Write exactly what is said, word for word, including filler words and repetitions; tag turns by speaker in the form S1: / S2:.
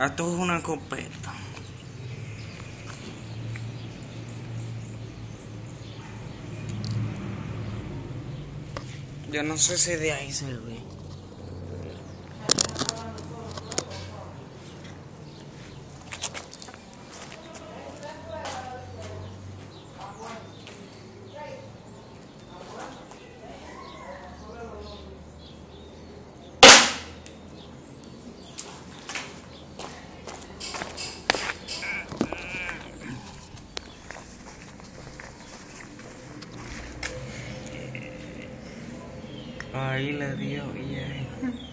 S1: Esto es una escopeta. Yo no sé si de ahí se ve. Ahí le dio, yeah.